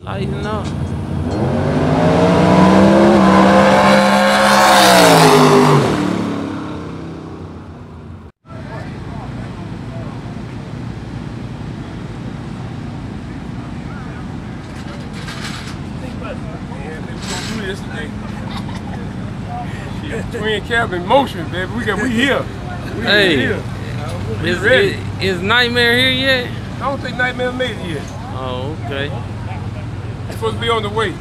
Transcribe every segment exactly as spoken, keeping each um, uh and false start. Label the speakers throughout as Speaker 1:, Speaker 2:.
Speaker 1: Lighten up.
Speaker 2: Twin cabin motion, baby. We got we here. We
Speaker 1: hey,
Speaker 2: here.
Speaker 1: Is, is, is Nightmare here yet?
Speaker 2: I don't think Nightmare made it yet.
Speaker 1: Oh, okay.
Speaker 2: He's supposed to be on the way.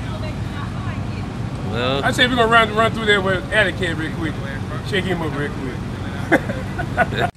Speaker 1: Well,
Speaker 2: I say we're gonna run run through there with Attic Cat real quick. Shake him up real quick.